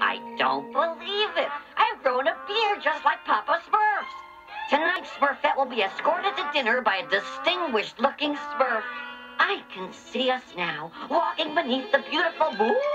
I don't believe it. I've grown a beard just like Papa Smurf's. Tonight, Smurfette will be escorted to dinner by a distinguished-looking Smurf. I can see us now, walking beneath the beautiful moon.